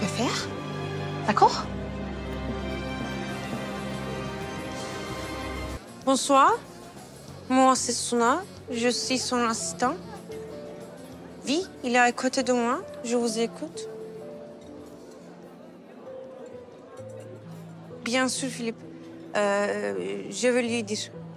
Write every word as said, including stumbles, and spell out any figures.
le faire. D'accord? Bonsoir. Moi, c'est Suna. Je suis son assistant. Oui, il est à côté de moi. Je vous écoute. Bien sûr, Philippe. Euh, je vais lui dire.